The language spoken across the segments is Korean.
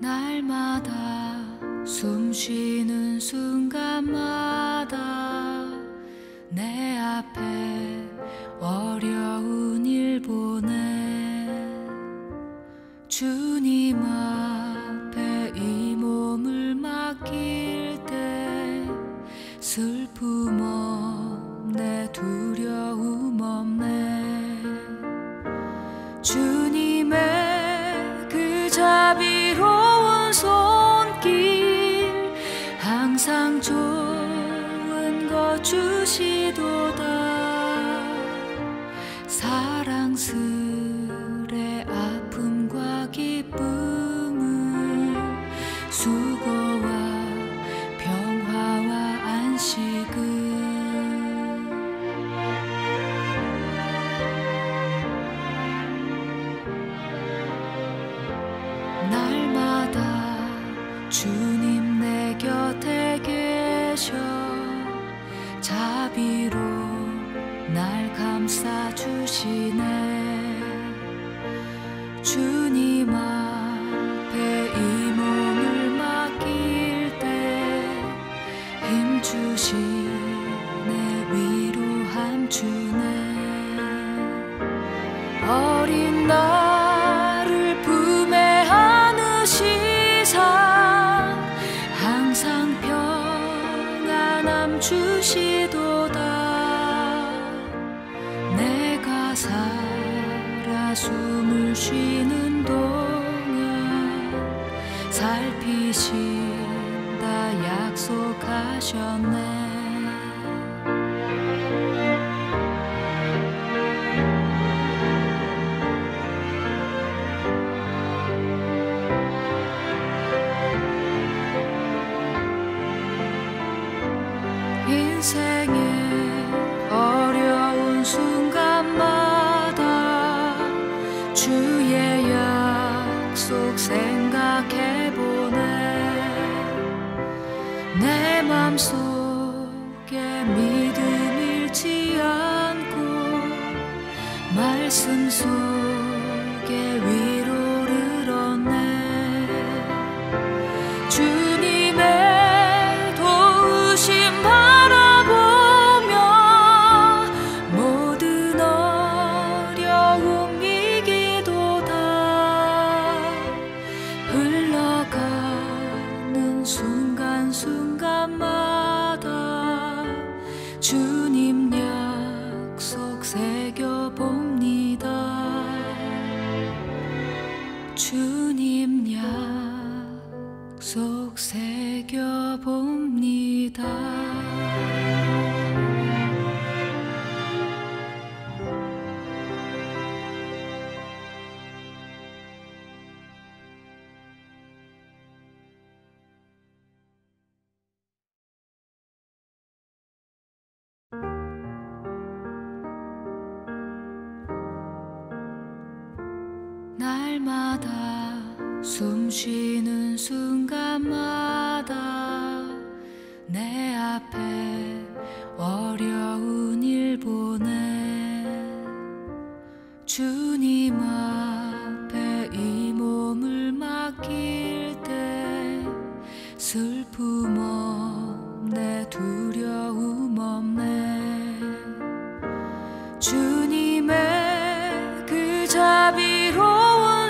날마다 숨 쉬는 순간마다 내 앞에 어려운 일 보내 주님 앞에 이 몸을 맡길 때 슬픔 없네 두려움 없네 주님의 그 자비로운 손길 항상 좋은 것 주시도다 사랑스레 아픔과 기쁨을 수고와 평화와 안식을 날마다 주님 내 곁에 계셔 자비로 날 감싸주시네 주님 앞에 이 몸을 맡길 때 힘주시네 위로함 주네 어린 나를 품에 안으시사 항상 평안함 주시도다 내가 살아 숨을 쉬는 동안 살피신다 약속하셨네 인생의 어려운 순간마다 주의 약속 생각해보네 내 맘속에 믿음 잃지 않고 말씀 속에 위로를 얻네 주님의 도우심 바라보며 모든 어려움 이기도다 흘러가는 순간순간마다 주님 약속 새겨봅니다 주님 약속 새겨봅니다 날마다 숨 쉬는 순간마다 내 앞에 어려운 일 보내 주님 앞에 이 몸을 맡길 때 슬픔 없네 두려움 없네 주님의 그 자비로운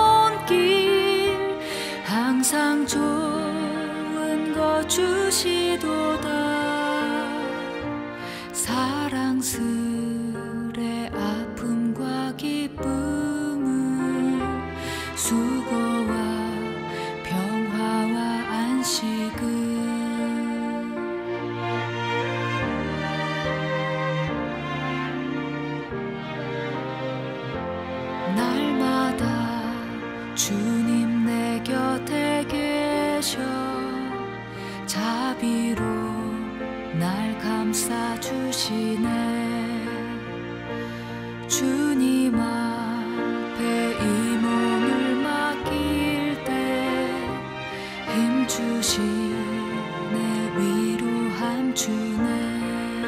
손길 항상 좋은 것 주시도다 사랑스레 아픔과 기쁨을 수고와 평화와 안식을 날마다 주님 내 곁에 계셔 자비로 날 감싸주시네 주님 앞에 이 몸을 맡길 때 힘주시네 위로함 주네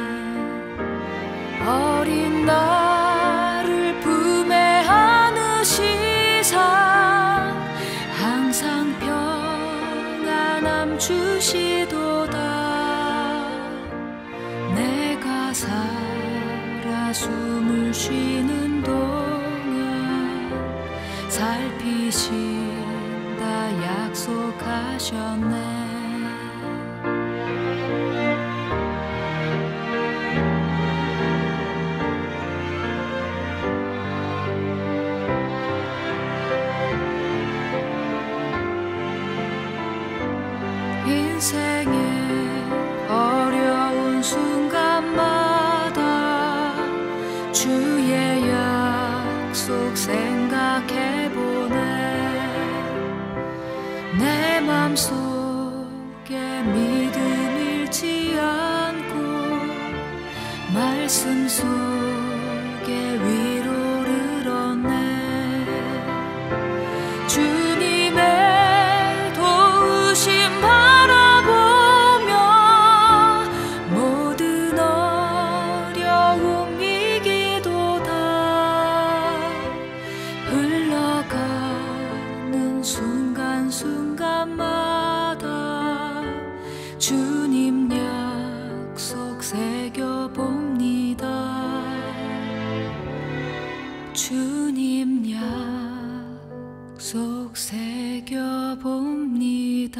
어린 나를 품에 안으시사 항상 평 숨을 쉬는 동안 살피신다 약속하셨네. 인생의 어려운 순간마다 주의 약속 생각해보네. 내 맘속에 믿음 잃지 않고 말씀 속에 위로를 얻네. 주님의 도우심 바라보며 모든 어려움 이기도다. 흘러가는 순간순간마다 주님 약속 새겨봅니다. 주님 약속 새겨봅니다.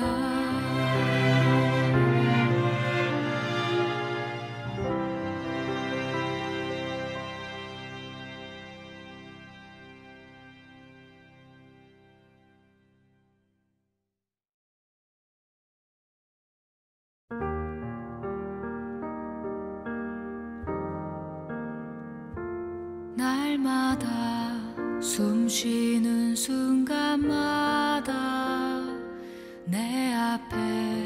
날마다 숨 쉬는 순간마다 내 앞에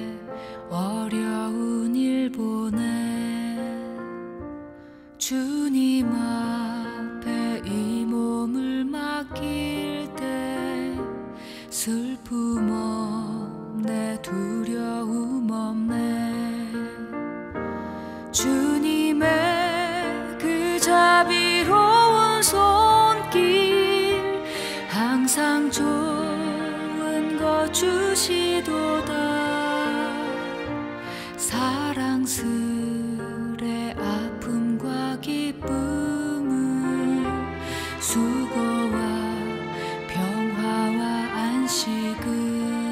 어려운 일 보내. 주님 앞에 이 몸을 맡길 때 슬픔 없네, 두려움 없네. 주님의 그 자비로운 손길 항상 좋은 것 주시도다. 사랑스레 아픔과 기쁨을 수고와 평화와 안식을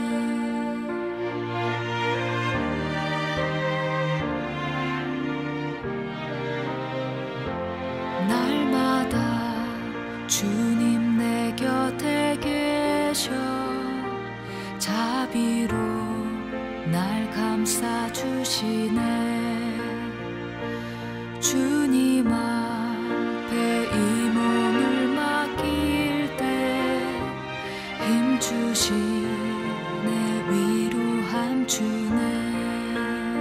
날마다 주님 내 곁에 계셔 자비로 날 감싸주시네. 주님 앞에 이 몸을 맡길 때 힘주시네, 위로함 주네.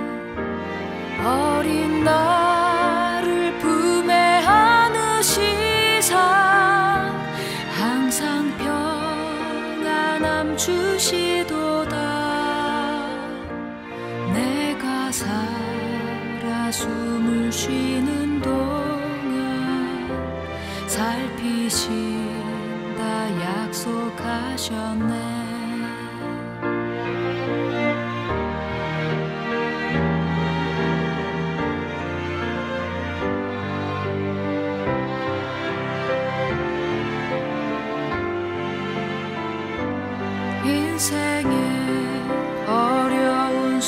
어린 나를 품에 안으시사 항상 평안함 주시도다. 내가 살아 숨을 쉬는 동안 살피신다 약속하셨네. 인생의 어려운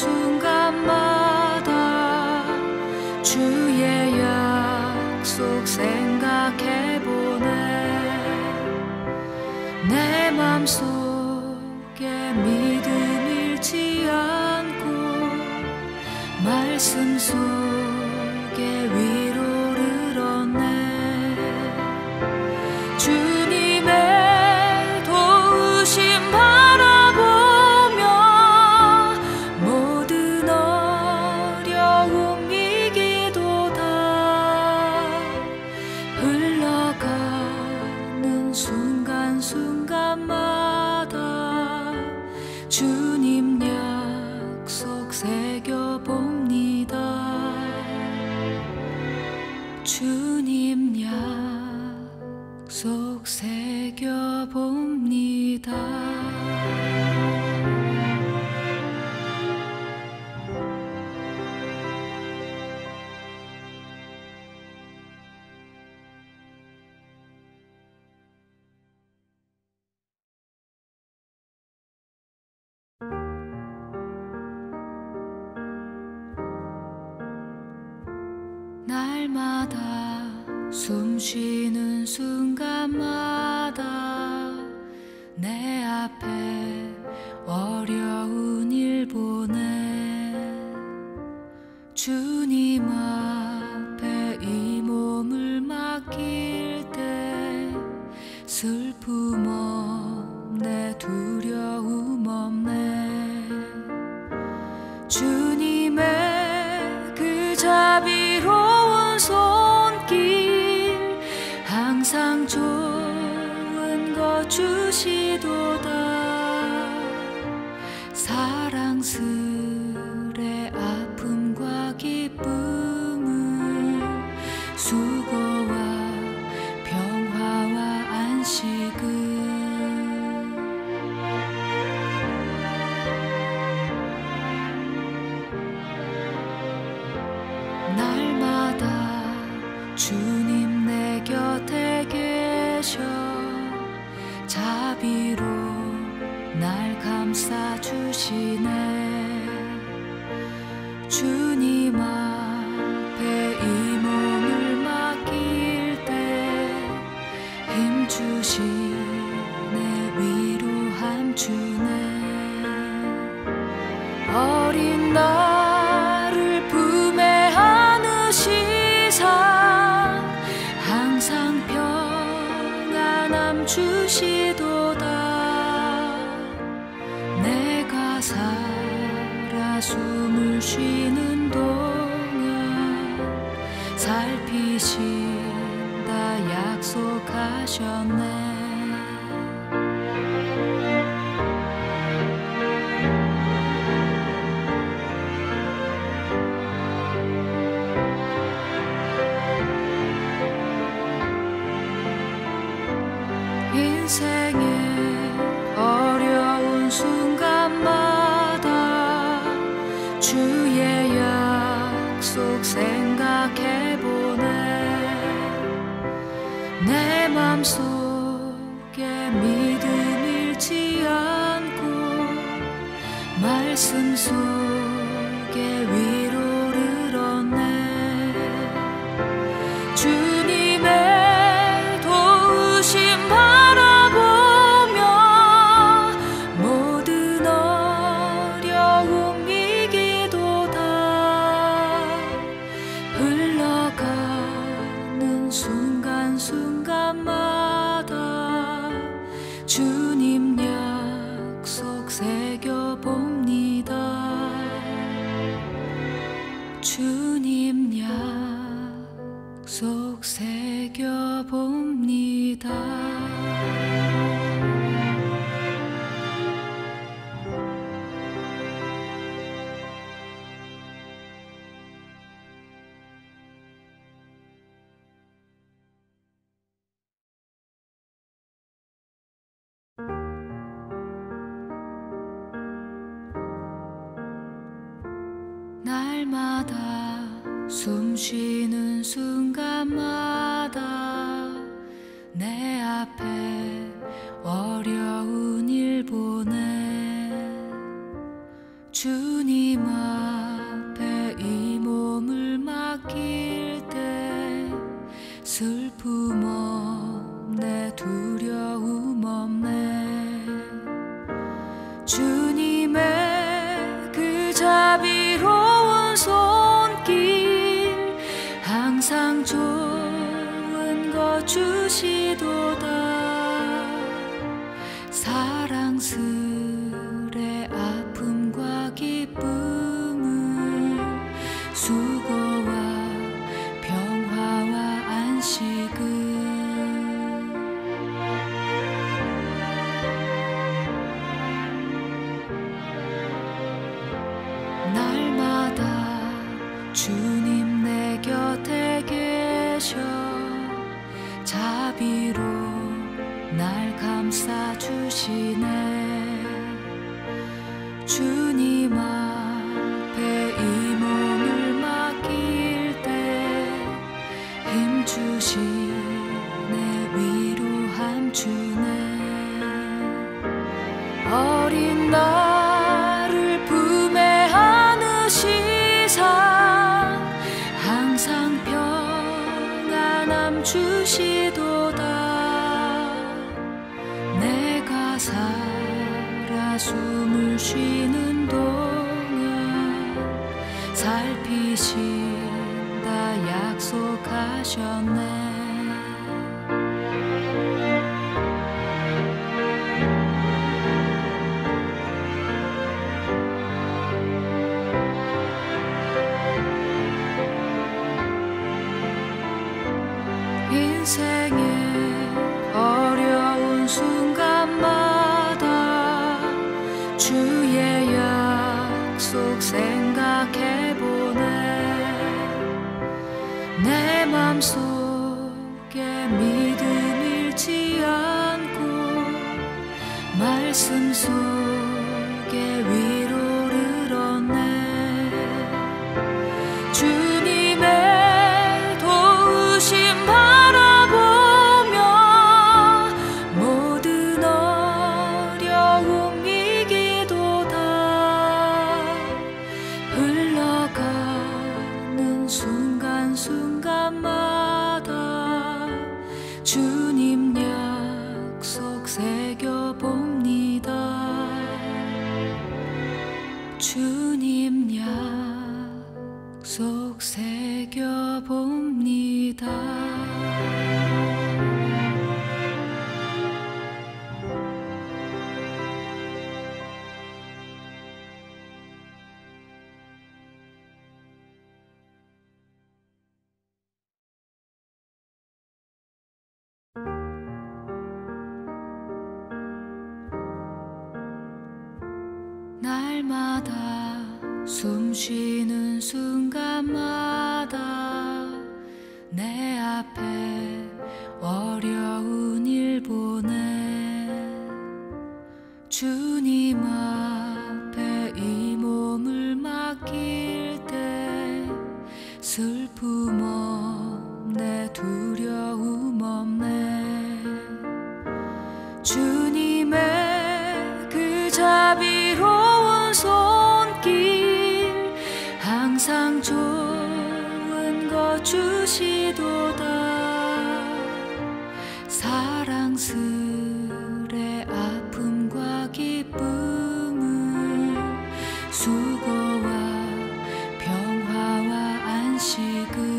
순간마다 주의 약속 생각해보네. 내 맘속에 믿음 잃지 않고 말씀 속에 위로를 얻네. 주님의 도우심 바라보며 모든 어려움 이기도다. 흘러가는 순간순간마다 주님 약속 새겨봅니다. 주님 약속 새겨봅니다. 날마다 숨 쉬는 순간마다 내 앞에 어려운 일 보내 주님 앞에 이 몸을 맡길 때 슬픔 없네 두려움 없네 주님의 그 자비로운 손길 항상 좋은 것 주시도다 사랑스레 아픔과 기쁨을 수고와 평화와 안식을 날마다 주님 내 곁에 계셔 자비로 날 감싸주시네 주님 앞에 이 몸을 맡길 때 힘주시네 위로함 주네 어린 나를 품에 안으시사 항상 평안함 주시도다 내가 살아 숨을 쉬는 동안 살피신다 약속하셨네 인생의 어려운 순간마다 주의 약속 생각해보네 내 맘속에 믿음 잃지 않고 말씀 속에 위로를 얻네 주님의 도우심 바라보며 모든 어려움 이기도다 흘러가는 순간순간마다 주님 약속 새겨봅니다 주님 약속 새겨봅니다 날마다 숨 쉬는 순간마다 내 앞에 어려운 일 보내 주님 앞에 이 몸을 맡길 때 슬픔 없네 두려움 없네 주님의 그 자비로운 손길 항상 좋은 것 주시도다 사랑스레 아픔과 기쁨을 수고와 평화와 안식을 날마다 주님 내 곁에 계셔 자비로 날 감싸주시네 주님 앞에 이 몸을 맡길 때 힘주시네 위로함 주네 어린 나를 품에 안으시사 항상 주시도다. 내가 살아 숨을 쉬는 동안 살피신다 약속하셨네. 인생의 어려운 순간마다 주의 약속 생각해보네. 내 맘속에 믿음 잃지 않고 말씀 속에 위로를 얻네. 주님의 도우심 바라보며 모든 어려움 이기도다. 흘러가는 순간순간마다 주님 약속 새겨봅니다. 주님 약속 새겨봅니다. 날마다 숨 쉬는 순간마다 내 앞에 어려운 일 보내. 주님 앞에 이 몸을 맡길 때 슬픔 없네, 두려움 없네. 주님의 그 자비로운 손길 항상 좋은 것 주시도다. 사랑스레 아픔과 기쁨을 수고와 평화와 안식을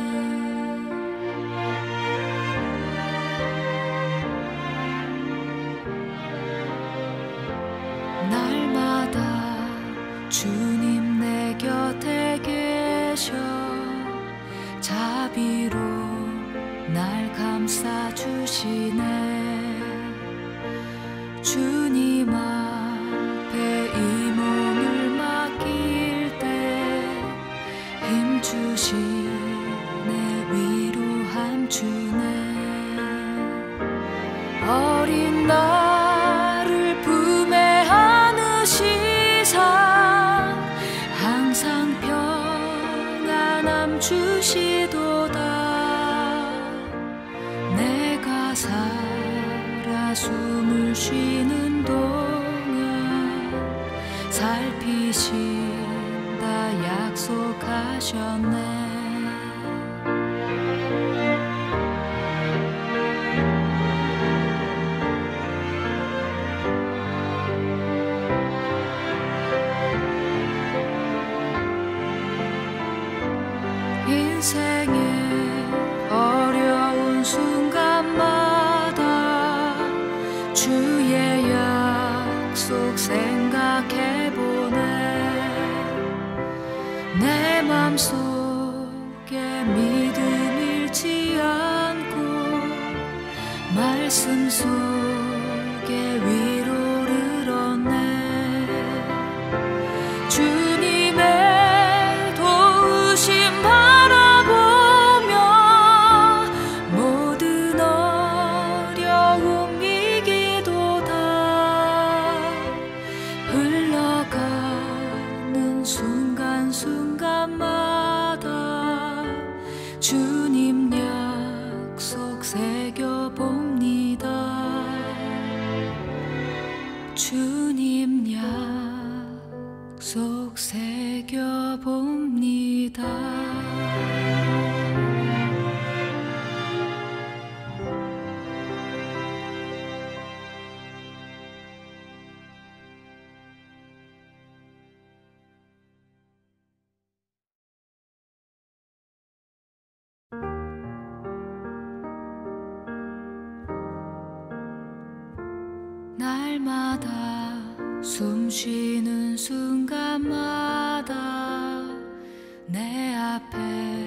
날마다 주님 내 곁에 계셔 자비로 날 감싸주시네. 주님 앞에 이 몸을 맡길 때 힘주시네, 위로함 주네. 어린 나를 품에 안으시사 항상 평안함 주시도다. 내가 살아 숨을 쉬는 동안 살피신다 약속하셨네. 인생의 어려운 순간마다 주의 약속 생각해보네. 내 맘속에 믿음 잃지 않고 말씀 속에 위로를 얻네. 주님의 도우심 바라보며 모든 어려움 이기도다. 흘러가는 순간순간마다 주님 약속 새겨봅니다. 주님 약속 새겨봅니다. 날마다 숨 쉬는 순간마다 내 앞에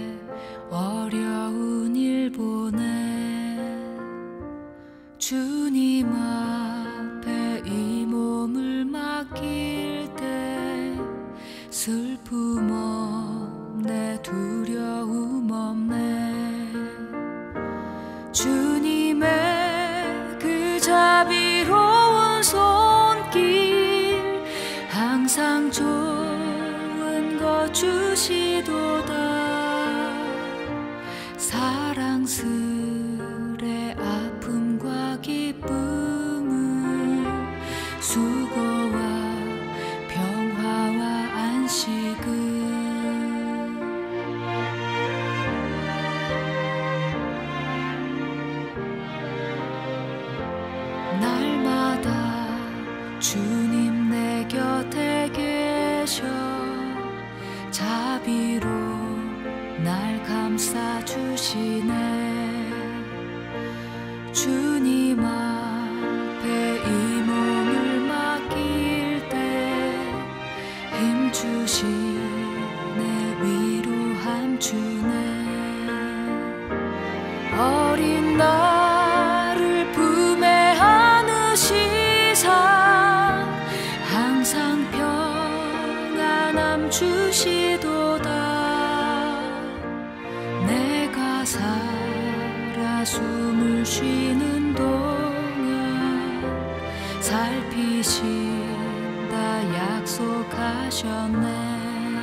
어려운 일 보내 주님 앞에 이 몸을 맡길 때 슬픔 없네 두려움 없네 주님의 그 자비로운 손길 항상 좋은 것 주시도다 사랑스레 아픔과 기쁨을 수고와 평화와 안식을 날마다 주님 내 곁에 계셔 자비로 날 감싸주시네 주님 앞에 이 몸을 맡길 때 힘주시네 위로함 주네 어린 나를 품에 안으시사 항상 평안함 주시도다 내가 살아 숨을 쉬는 동안 살피신다 약속하셨네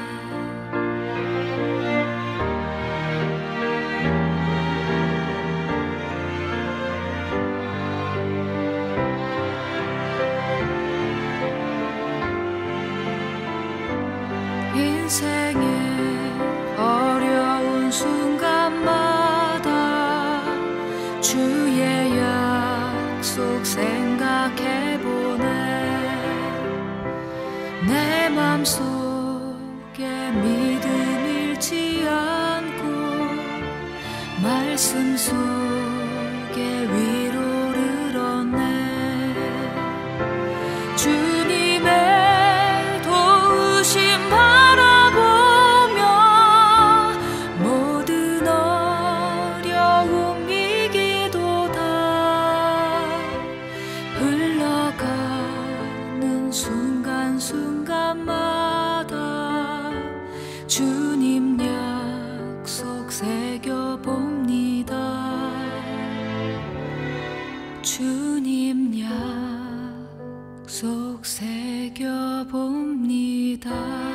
인생의 어려운 순간마다 주의 약속 생각해보네 내 맘속에 믿음 잃지 않고 말씀 속에 위로를 얻네 주님의 도우심 바라보며 모든 어려움 이기도다 흘러가는 순간순간마다 주님 약속 새겨봅니다 주님 약속 새겨봅니다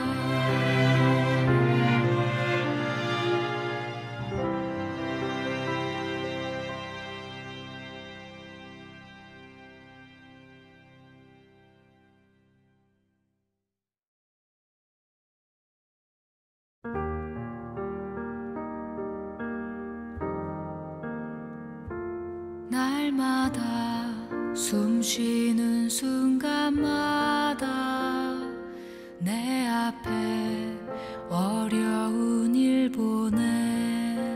날마다 숨 쉬는 순간마다 내 앞에 어려운 일 보내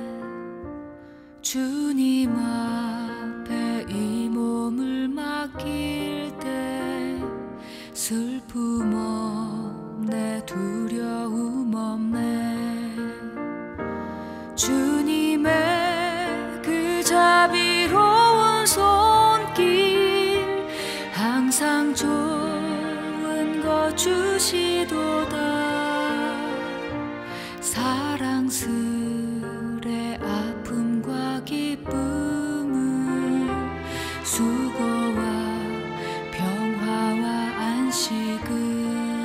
주님 앞에 이 몸을 맡길 때 슬픔 없네 두려움 없네 주님의 그 자비로운 손길 항상 좋은 것 주시도다 사랑스레 아픔과 기쁨을 수고와 평화와 안식을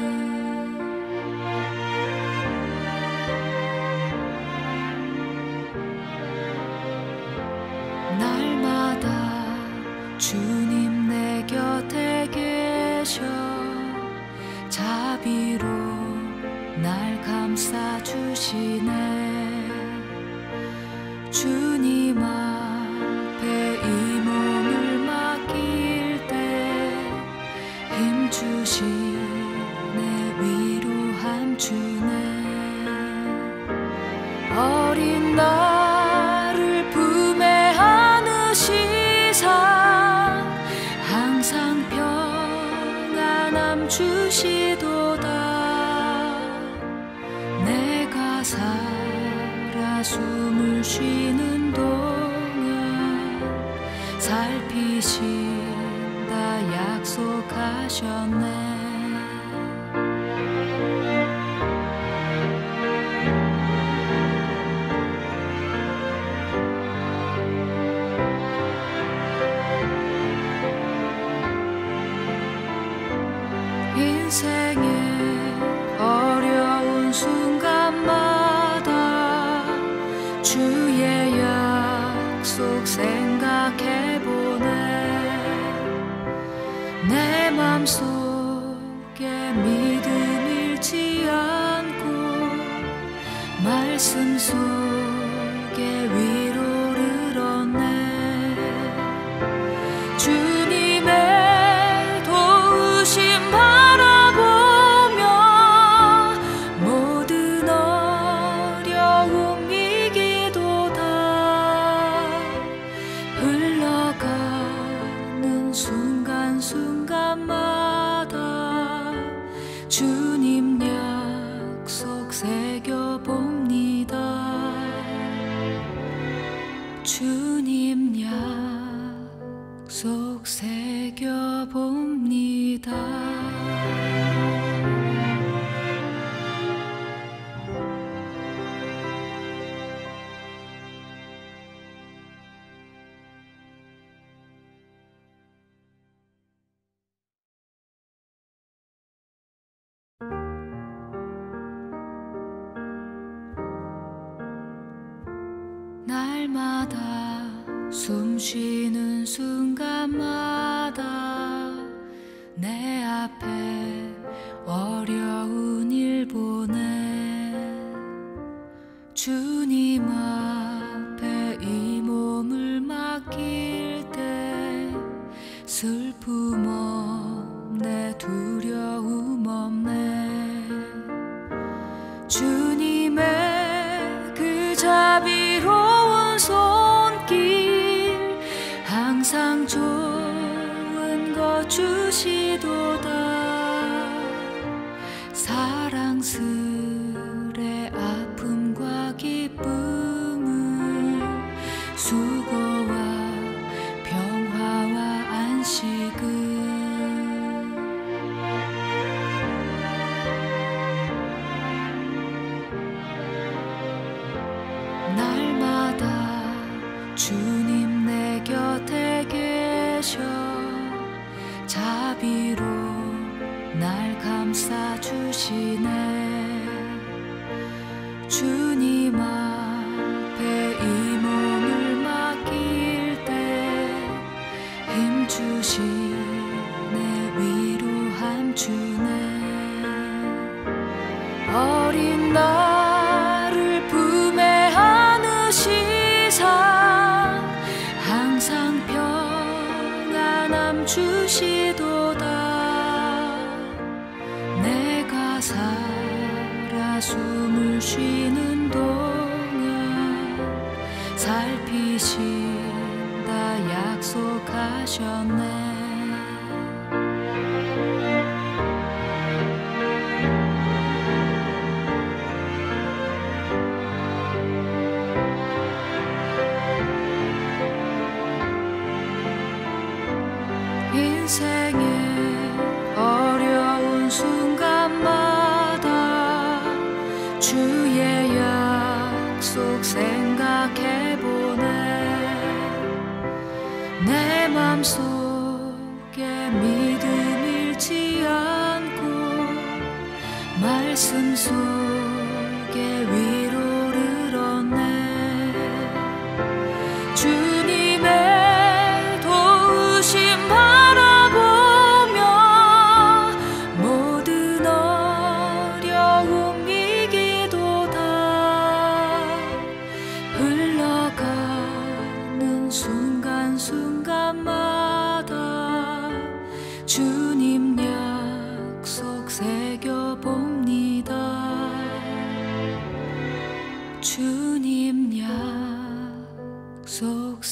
날마다 주님 내 곁에 계셔 자비로 날 감싸주시네 주님 앞에 이 몸을 맡길 때 힘주시네 위로함 주네 어린 나를 품에 안으시사 항상 살피신다 약속하셨네. 인생의 어려운 순간마다 주의 약속 생각해보네. 내 맘속에 믿음 잃지 않고 말씀 속에 위로를 얻네. 주님의 도우심 바라보며 모든 어려움 이기도다. 흘러가는 순간순간마다 주님 약속 새겨봅니다. 주님 약속 새겨봅니다. 날마다 숨 쉬는 순간마다 내 앞에 어려운 일 보내. 주님 앞에 이 몸을 맡길 때 슬픔 없네, 두려움 없네. 주님의 그 자비로운 손길 항상 좋은 것 주시도다. 사랑스레 아픔과 기쁨을 수고와 평화와 안식을 날마다 주님 내 곁에 계셔 자비로 날 감싸주시네. 주님 앞에 이 몸을 맡길 때 힘주시네, 위로함 주네. 어린 나를 품에 안으시사 항상 평안함 주시도다. 내가 살아 숨을 쉬는 동안 살피신다 약속하셨네. 인생의 어려운 순간마다 주의 약속 생각해보네. 내 맘속에 믿음 잃지 않고 말씀 속에 위로를 얻네. 주님의 도우심 바라보며 모든 어려움 이기도다. 흘러가는 순간순간마다 주님 약속 새겨봅니다. 주님 약속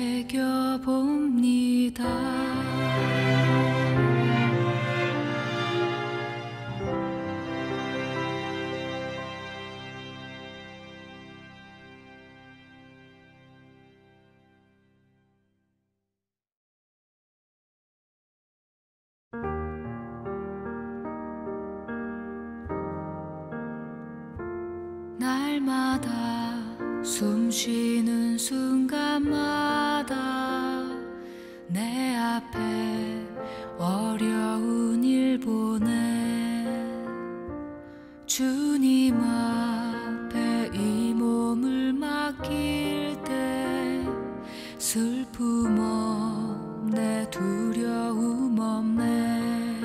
새겨봅니다. 날마다 숨 쉬는 순간마다 내 앞에 어려운 일 보내 주님 앞에 이 몸을 맡길 때 슬픔 없네 두려움 없네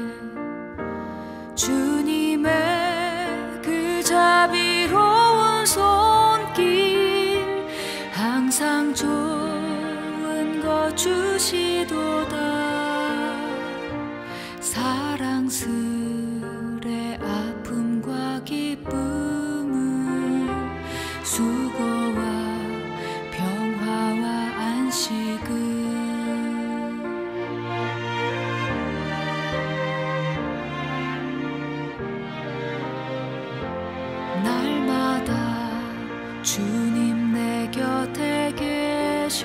주님의 그 자비로운 손길 항상 좋은 것 주시도다 사랑스레 아픔과 기쁨을 수고와 평화와 안식을 날마다 주님 내 곁에 계셔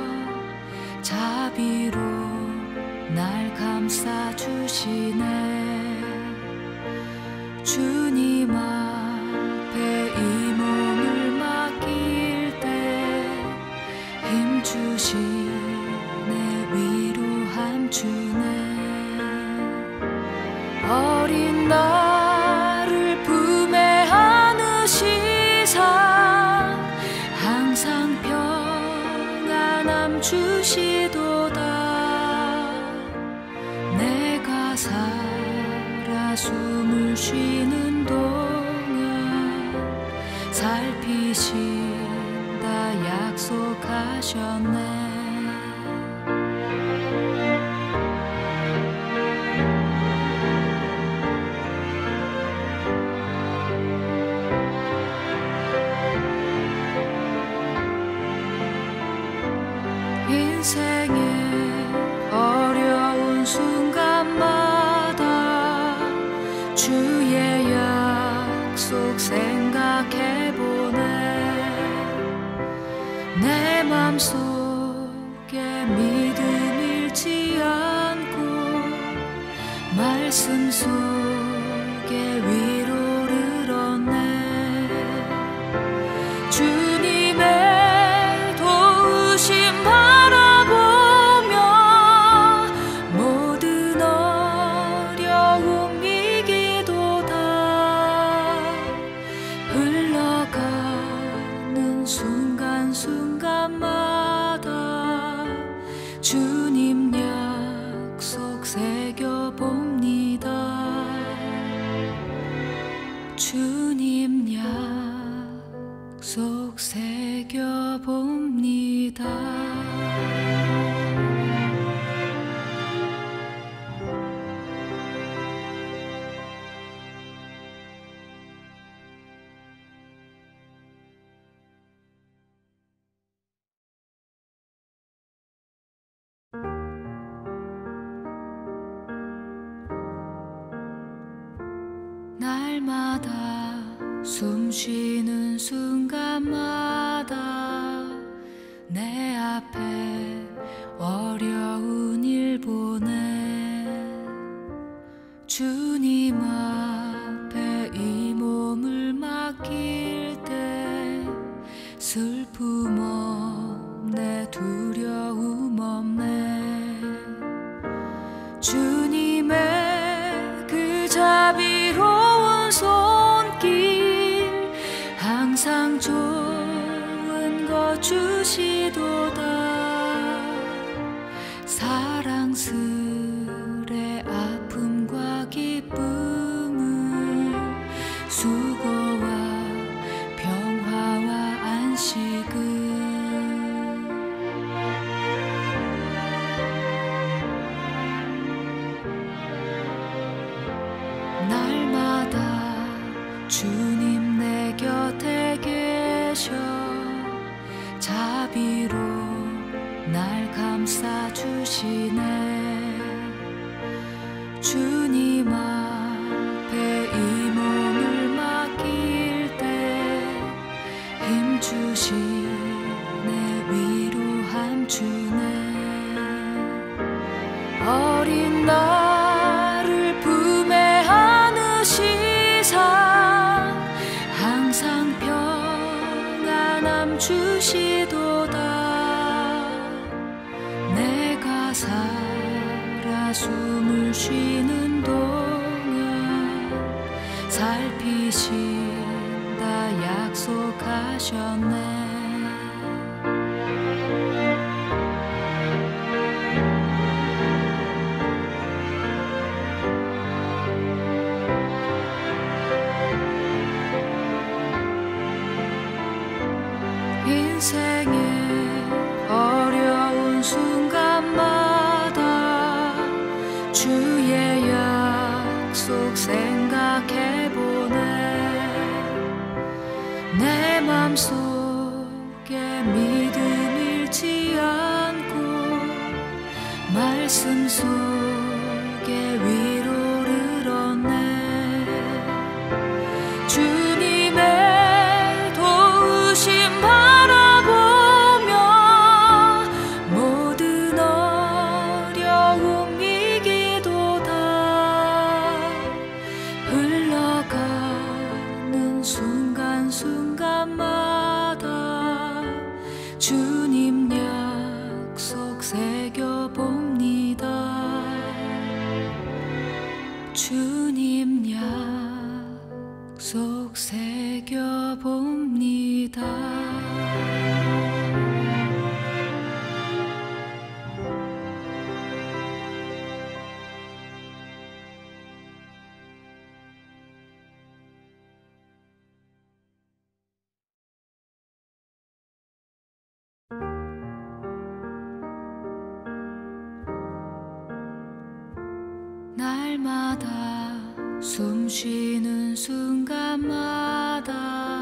자비로 날 감싸주시네 주님 앞에 이 몸을 맡길 때 힘주시네 위로함 주네 어린 나를 품에 안으시사 항상 평안함 주시도다 내가 살아 숨을 쉬는 동안 살피신다 약속하셨네 인생의 어려운 순간마다 주의 약속 생각해보네 내 맘속에 믿음 잃지 않고 말씀 속에 위로를 얻네 주님의 도우심 바라보며 모든 어려움 이기도다 흘러가는 순간순간마다 주님 약속 새겨봅니다 주님 약속 새겨봅니다 날마다 숨 쉬는 순간마다 내 앞에 어려운 일 보내 주님 앞에 이 몸을 맡길 때 슬픔 없네 두려움 없네 주님의 그 자비로운 손길 항상 좋은 것 주시도다 사랑스레 아픔과 기쁨을 수고와 평화와 안식을 내가 살아 숨을 쉬는 동안 살피신다 약속하셨네. 인생의 어려운 순간마다 주의 약속 생각해보네. 내 맘속에 믿음 잃지 않고 말씀 속에 위로를 얻네. 주님의 도우심 바라보며 모든 어려움 이기도다. 흘러가는 순간순간마다 주님 약속 새겨봅니다. 주님 약속 새겨봅니다. 날마다 숨 쉬는 순간마다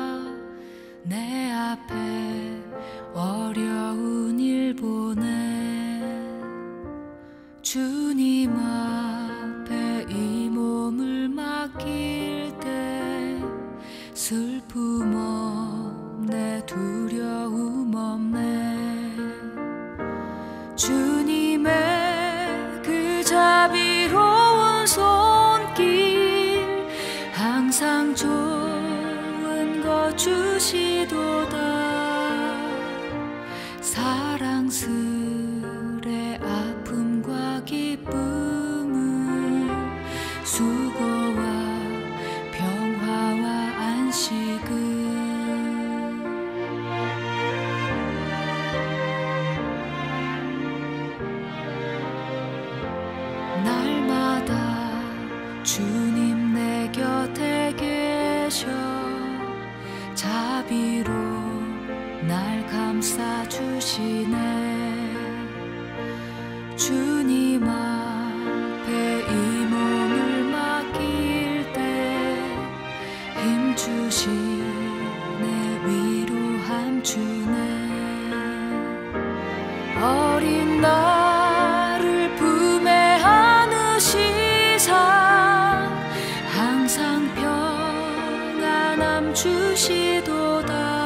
내 앞에 어려운 일 보내. 주님 앞에 이 몸을 맡길 때 슬픔 없네, 두려움 없네. 주님의 그 자비로운 손길 항상 좋은 것 주시도다. 사랑스레 아픔과 기쁨을 수고와 평화와 안식을 날마다 주님 내 곁에 계셔 자비로 날 감싸주시네. 주님 앞에 이 몸을 맡길 때 힘주시네, 위로함 주네. 어린 나를 품에 안으시사 항상 평안함 주시도다.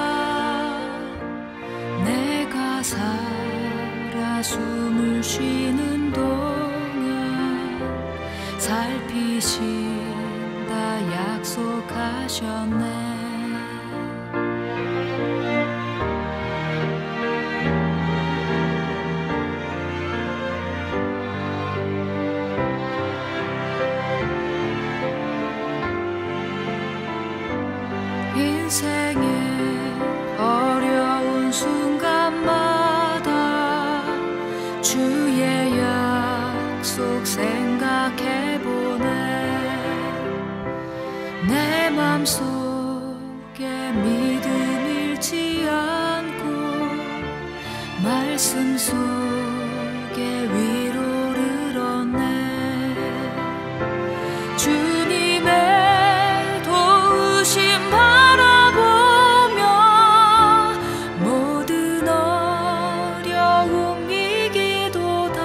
내가 살아 숨을 쉬는 동안 살피신다 약속하셨네. 인생의 어려운 순간마다 주의 약속 생각해보네. 내 맘속에 믿음 잃지 않고 말씀 속에 위로를 얻네. 주님의 도우심 바라보며 모든 어려움 이기도다.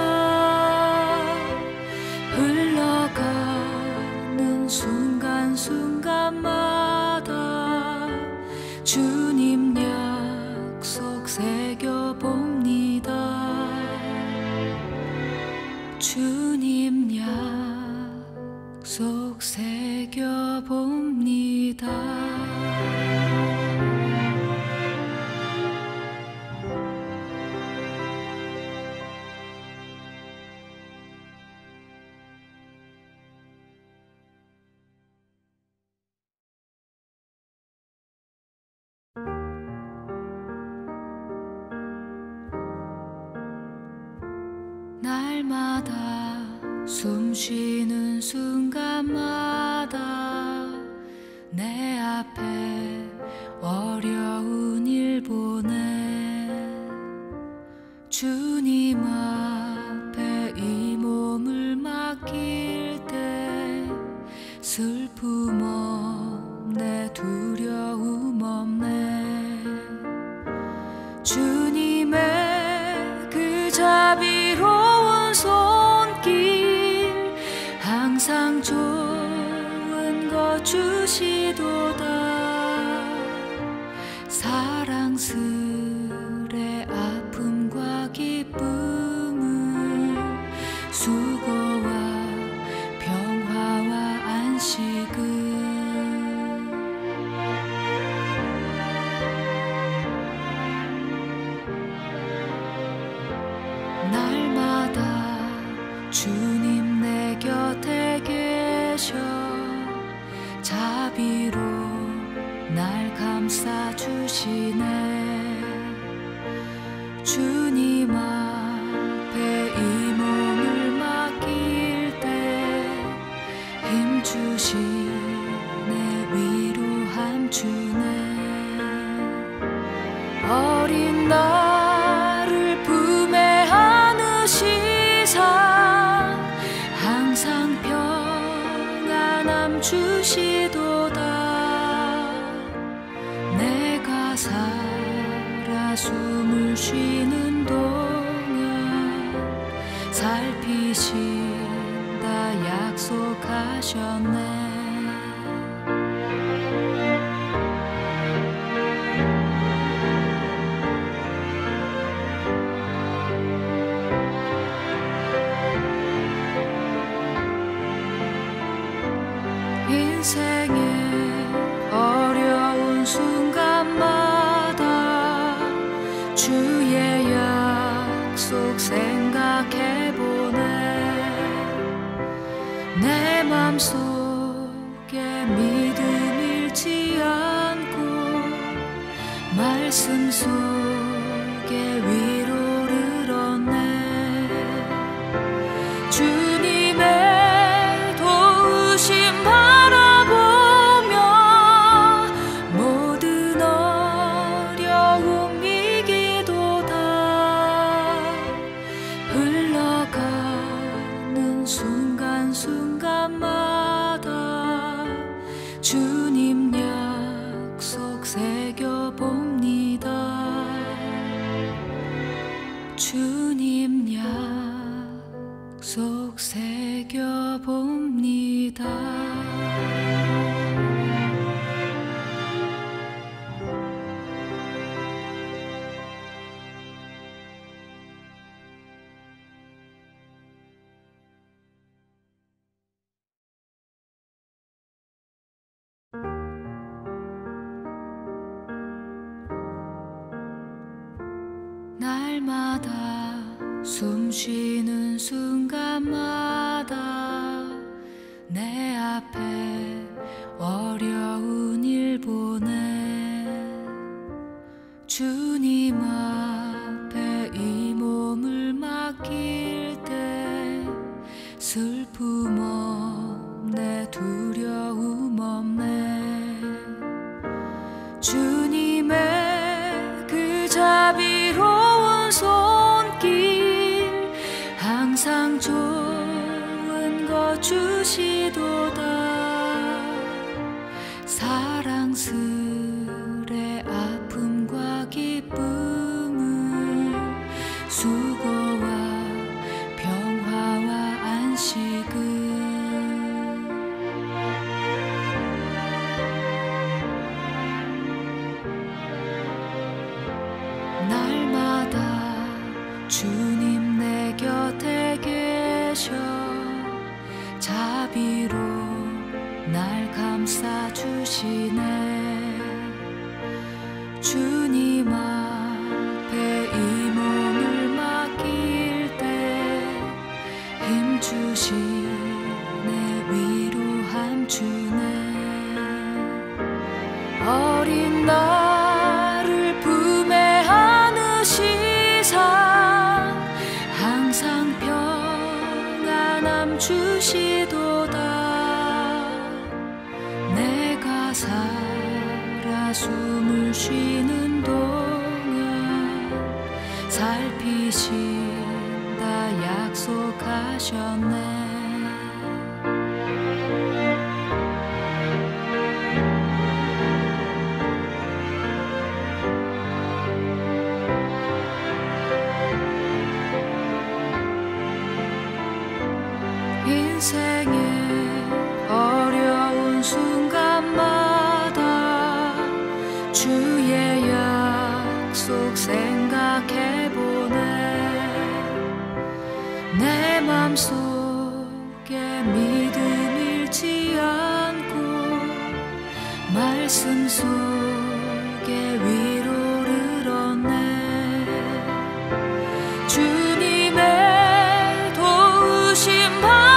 흘러가는 순간순간마다 주님 약속 새겨봅니다. 주님 약속 새겨봅니다. 날마다 숨 쉬는 순간마다 내 앞에 어려운 일 보내 주님 앞에 이 몸을 맡길 때 슬픔 없네 두려움 없네 주님의 그 자비로운 손길 항상 좋은 것 주시도다 사랑스레 아픔과 기쁨을 수고와 평화와 안식을 날마다 주님 내 곁에 계셔 자비로 날 감싸주시네 주님 앞에 이 몸을 맡길 때 힘주시네 위로함 주네 어린 나를 품에 안으시사 항상 평안함 주시도다 내가 살아 숨을 쉬는 동안 살피신다 약속하셨네 인생의 어려운 순간마다 주의 약속 생각해보네 내 맘속에 믿음 잃지 않고 말씀 속에 위로를 얻네 주님의 도우심 바라보며 모든 어려움 이기도다 흘러가는 순간순간마다 주님 약속 새겨봅니다 주님 약속 새겨봅니다 날마다 숨 쉬는 순간마다 내 앞에 어려운 일 보내 주님 앞에 이 몸을 맡길 때 슬픔 없네 두려움 없네 주님의 그 자비로운 손길 항상 좋은 것 주시도다 사랑스레 아픔과 기쁨을 수고와 평화와 안식을 날마다 주님 내 곁에 계셔 자비로 날 감싸주시네 주님 앞에 이 몸을 맡길 때 힘주시네 위로함 주네 어린 나를 품에 안으시사 항상 항상 평안함 주시도다. 내가 살아 숨을 쉬는 동안 살피신다 약속하셨네. 인생의 어려운 순간마다 주의 약속 생각해보네. 내 맘속에 믿음 잃지 않고 말씀 속에 위로를 얻네. 주님의 도우심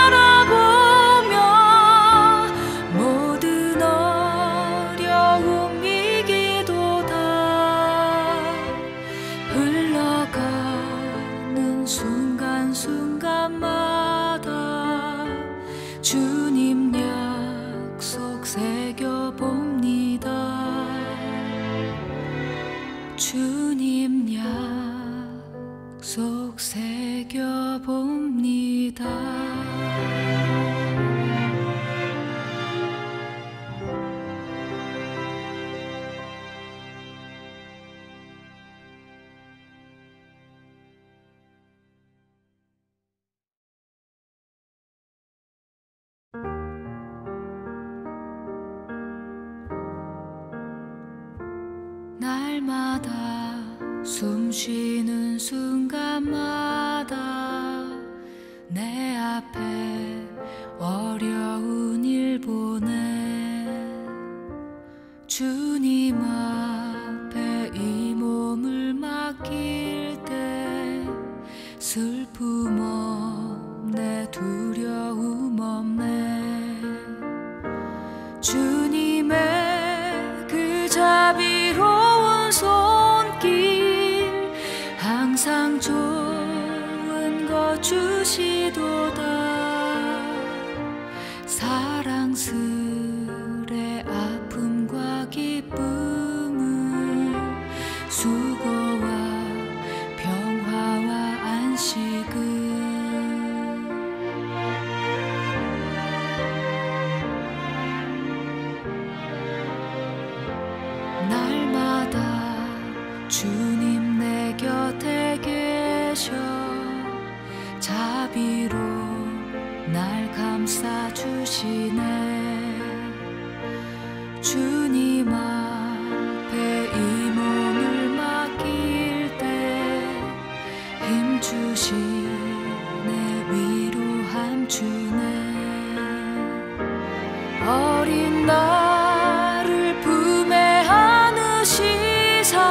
순간순간마다 주님 약속 새겨봅니다. 주님 약속 새겨봅니다. 날마다 숨 쉬는 순간마다 내 앞에 어려운 일 보내. 주님 앞에 이 몸을 맡길 때 슬픔 없네, 두려움 없네. 주님의 그 자비로운 손길 항상 좋은 것 주시도다. 사랑스레 아픔과 기쁨을 수고와 평화와 안식을 날마다 주님 내 곁에 계셔 자비로 날 감싸주시네. 주님 앞에 이 몸을 맡길 때 힘주시네, 위로함 주네. 어린 나를 품에 안으시사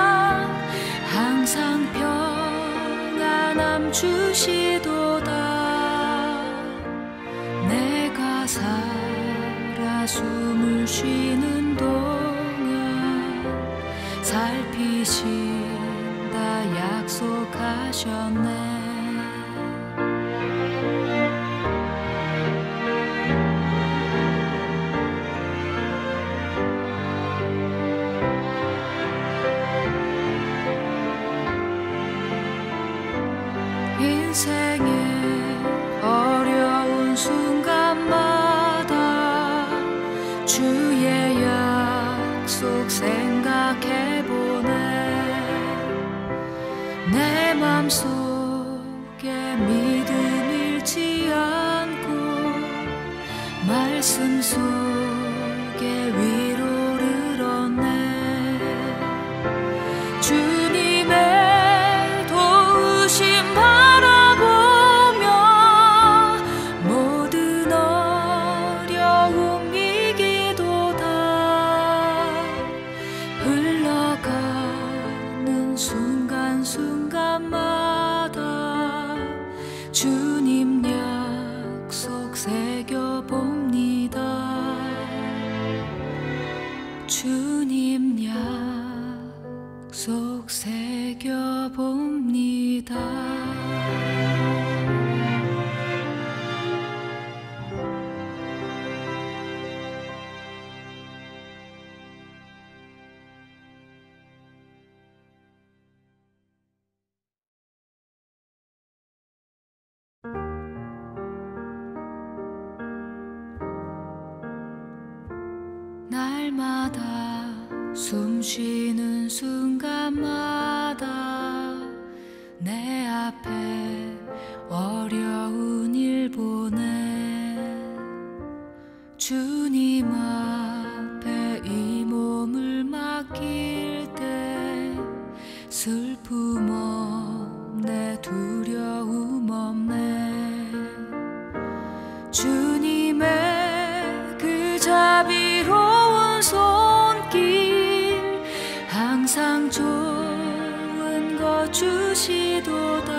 항상 평안함 주시도다. 내가 살아 숨을 쉬는 동안 살피신다 약속하셨네. 인생의 어려운 순간마다 주의 약속 생각해보네. 내 맘속에 믿음 잃지 않고 말씀 속에 위로를 얻네. 주님의 도우심 순간순간마다 주님 약속 새겨봅니다. 주님 약속 새겨봅니다. 날마다 숨 쉬는 순간마다 내 앞에 어려운 일 보내 주님 앞에 이 몸을 맡길 때 슬픔 없네 두려움 없네 주님의 그 자비로운 손길 항상 좋은 것 주시도다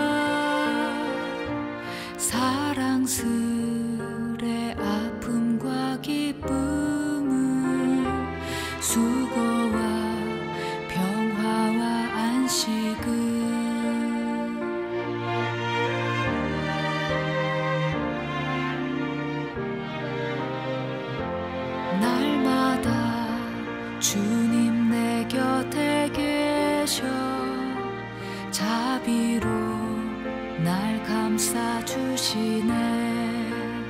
사랑스레 아픔과 기쁨을 수고와 평화와 안식을 날마다 주님 내 곁에 계셔 자비로 날 감싸주시네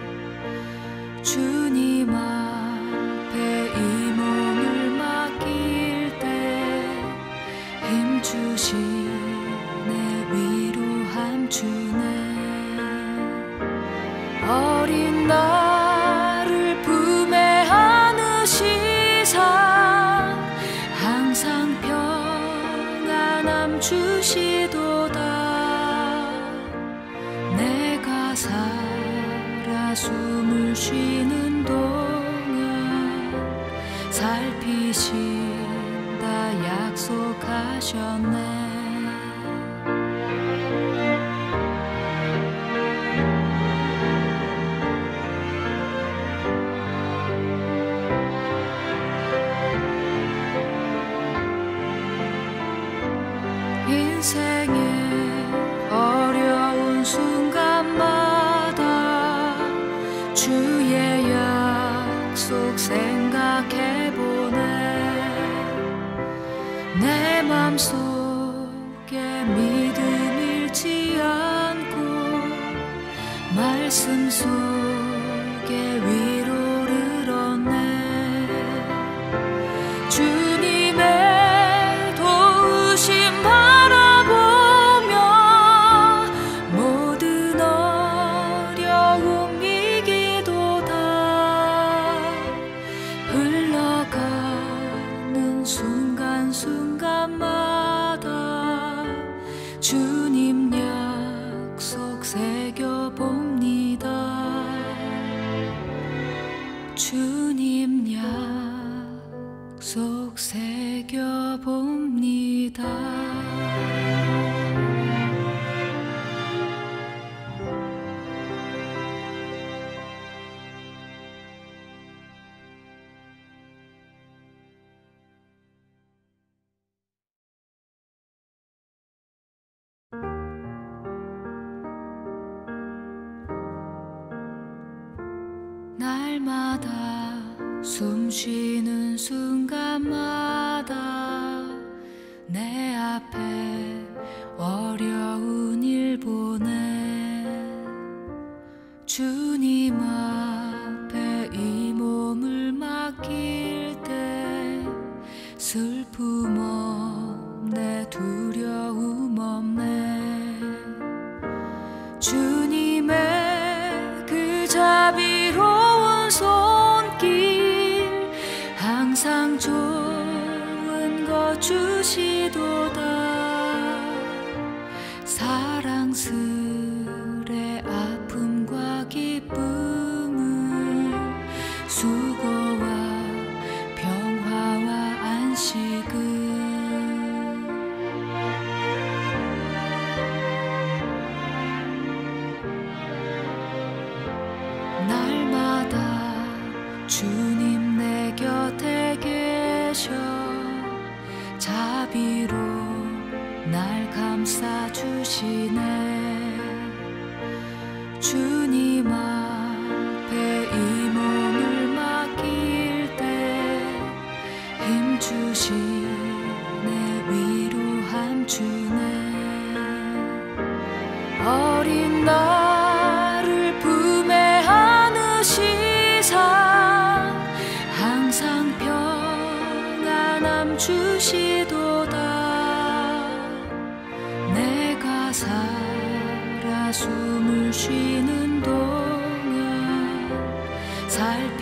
주님 앞에 이 몸을 맡길 때 힘주시네 위로함 주네 어린 나를 품에 안으시사 항상 평안함 주시도다 내가 살아 숨을 쉬는 동안 살피신다 약속하셨네 인생의 어려운 순간마다 주의 약속 생각해보네 내 맘속에 믿음 잃지 않고 말씀 속에 위로를 얻네 주님의 도우심 바라보며 모든 어려움 이기도다 흘러가는 순간순간마다 주님 약속 새겨봅니다 주님 약속 새겨봅니다 날마다 숨 쉬는 순간마다 내 앞에 어려운 일 보내 주님 앞에 이 몸을 맡길 때 슬픔 없네 두려움 없네 주님의 그 자비로운 손길 항상 좋은 것 주시도다 사랑스레 아픔과 기쁨을 수고와 평화와 안식을 날마다 주님 내 곁에 계셔 자비로 날 감싸주시네 주님 앞에 이 몸을 맡길 때 힘주시네 위로함 주네 어린 나를 품에 안으시사 항상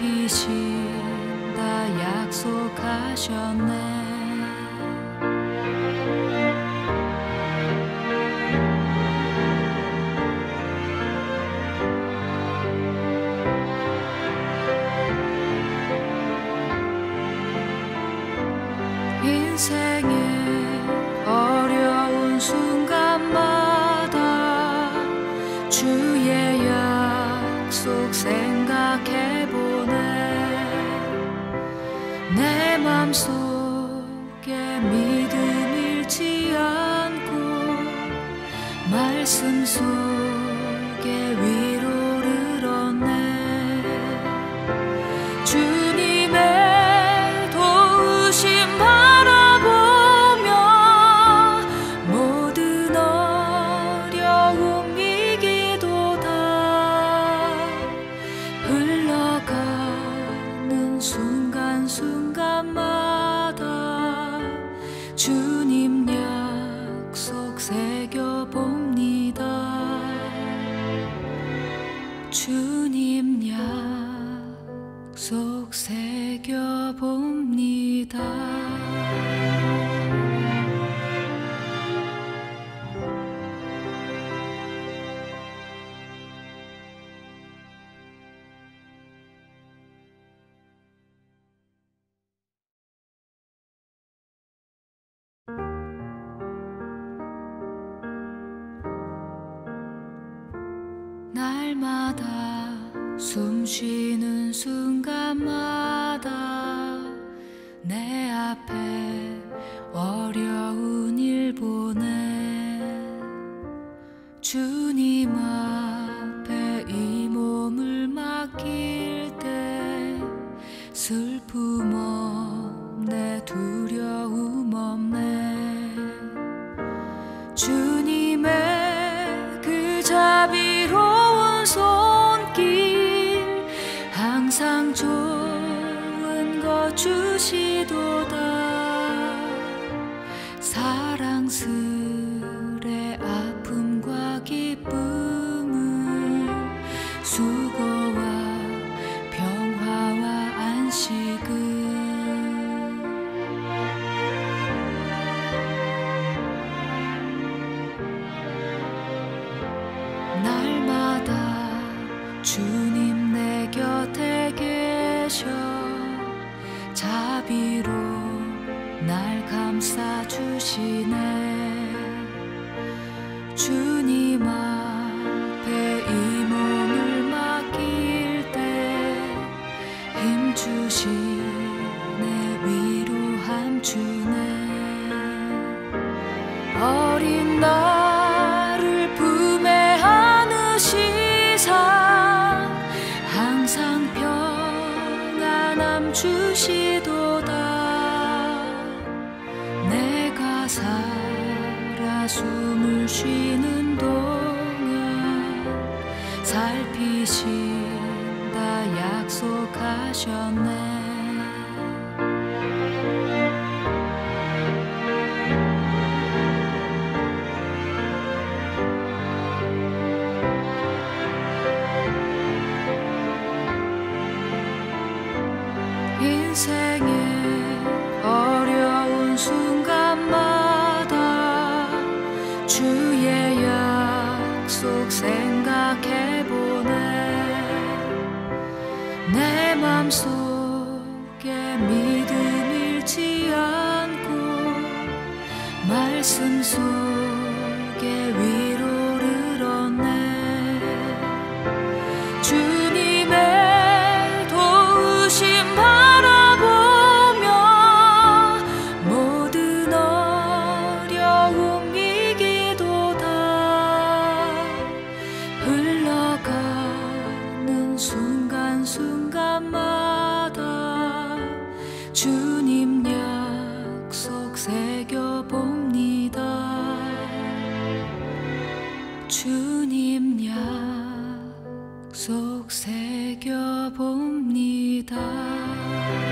살피신다 약속하셨네. 인생의 어려운 순간마다 주의 약속 생각해보네. 내 맘속에 믿음 잃지 않고 말씀 속에 위로를 얻네. 주님의 도우심 바라보며 모든 어려움 이기도다. 흘러가는 순간순간마다 주님 약속 새겨봅니다. 주님 약속 새겨봅니다. 날마다 숨 쉬는 순간마다 내 앞에 어려운 일 보내. 주님 앞에 이 몸을 맡길 때 슬픔 없네, 두려움 없네. 주님의 그 자비로운 손길 항상 좋은 것 주시도다. 사랑스레 아픔과 기쁨을, 수고와 평화와 안식을. 날마다 주님 내 곁에 계셔 자비로 날 감싸주시네. 주님 앞에 이 몸을 맡길 때 힘주시네, 위로함 주네. 어린 나를 품에 안으시사 항상 평안함 주시도다. 내가 살아 숨을 쉬는 동안 살피신다 약속하셨네. 인생의 어려운 순간마다 주의 약속 생각해보네. 내 맘속에 믿음 잃지 않고 말씀 속에 위로를 얻네. 주님의 도우심 바라보며 모든 어려움 이기도다. 흘러가는 순간순간마다 주님 약속 새겨봅니다. 주님 약속 새겨봅니다.